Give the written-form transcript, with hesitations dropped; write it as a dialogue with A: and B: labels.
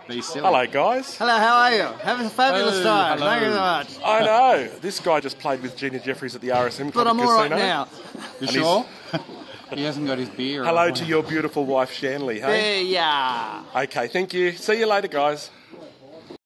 A: Be silly.
B: Hello, guys.
C: Hello, how are you? Have a fabulous time.
A: hello.
C: Thank you so much.
B: I know. This guy just played with Gina Jeffries at the RSM Club
C: But I'm
B: Casino.
C: all right now.
A: You
B: And
A: sure? He hasn't got his beer.
B: Hello to your beautiful wife, Shanley, hey?
C: Yeah.
B: Okay, thank you. See you later, guys.